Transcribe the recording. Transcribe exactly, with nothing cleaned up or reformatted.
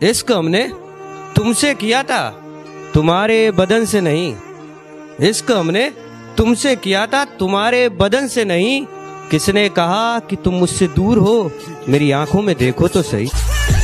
इश्क हमने तुमसे किया था, तुम्हारे बदन से नहीं। इश्क हमने तुमसे किया था, तुम्हारे बदन से नहीं। किसने कहा कि तुम मुझसे दूर हो, मेरी आंखों में देखो तो सही।